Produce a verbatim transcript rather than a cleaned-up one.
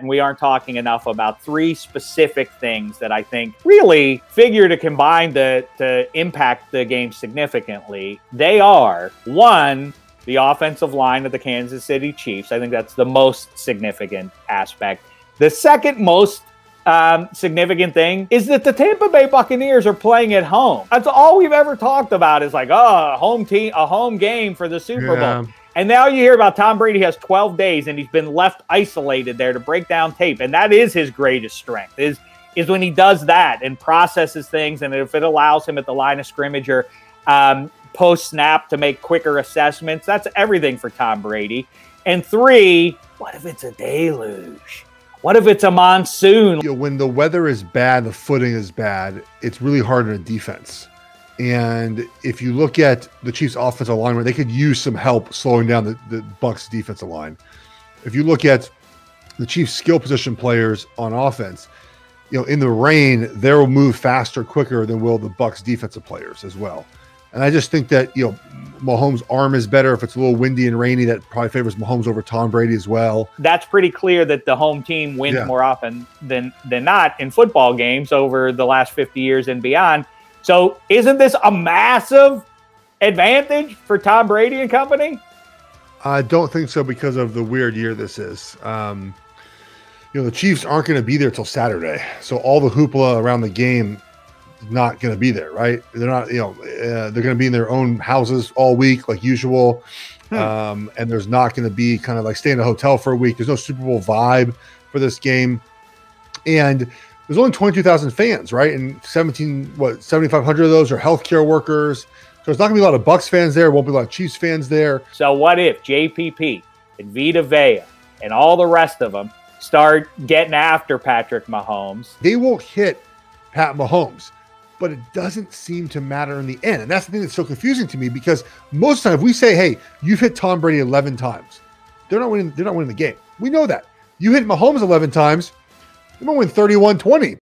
we aren't talking enough about three specific things that I think really figure to combine to, to impact the game significantly. They are, one, the offensive line of the Kansas City Chiefs. I think that's the most significant aspect. The second most um, significant thing is that the Tampa Bay Buccaneers are playing at home. That's all we've ever talked about is like, oh, a home team, a home game for the Super Yeah. Bowl. And now you hear about Tom Brady has twelve days and he's been left isolated there to break down tape. And that is his greatest strength is, is when he does that and processes things. And if it allows him at the line of scrimmage or um, post-snap to make quicker assessments, that's everything for Tom Brady. And three, what if it's a deluge? What if it's a monsoon? You know, when the weather is bad, the footing is bad, it's really hard on a defense. And if you look at the Chiefs' offensive line, they could use some help slowing down the, the Bucs' defensive line. If you look at the Chiefs' skill position players on offense, you know, in the rain, they'll move faster, quicker than will the Bucs' defensive players as well. And I just think that, you know, Mahomes' arm is better. If it's a little windy and rainy, that probably favors Mahomes over Tom Brady as well. That's pretty clear that the home team wins Yeah. more often than, than not in football games over the last fifty years and beyond. So isn't this a massive advantage for Tom Brady and company? I don't think so because of the weird year this is. Um, you know, the Chiefs aren't going to be there till Saturday. So all the hoopla around the game is not going to be there, right? They're not, you know, uh, they're going to be in their own houses all week like usual. Hmm. Um, and there's not going to be kind of like stay in a hotel for a week. There's no Super Bowl vibe for this game. And there's only twenty-two thousand fans, right? And seventeen, what, seventy-five hundred of those are healthcare workers. So there's not going to be a lot of Bucs fans there. Won't be a lot of Chiefs fans there. So what if J P P and Vita Vea and all the rest of them start getting after Patrick Mahomes? They won't hit Pat Mahomes, but it doesn't seem to matter in the end. And that's the thing that's so confusing to me because most of the time if we say, hey, you've hit Tom Brady eleven times, they're not winning, they're not winning the game. We know that. You hit Mahomes eleven times, they're going to win thirty-one twenty.